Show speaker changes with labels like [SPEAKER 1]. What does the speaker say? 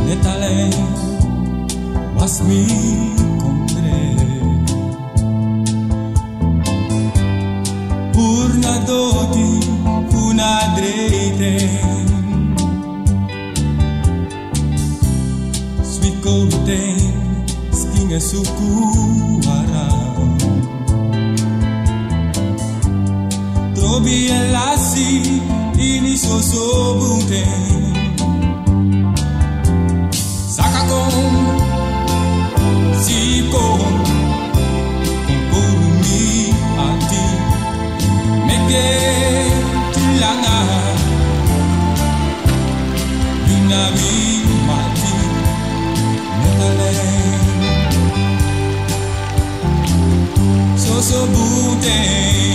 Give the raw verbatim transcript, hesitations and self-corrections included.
[SPEAKER 1] Netale was mi compre Purna doti una dreite Swikote skinga sukuara Trobi elasi ini sosobute So so bute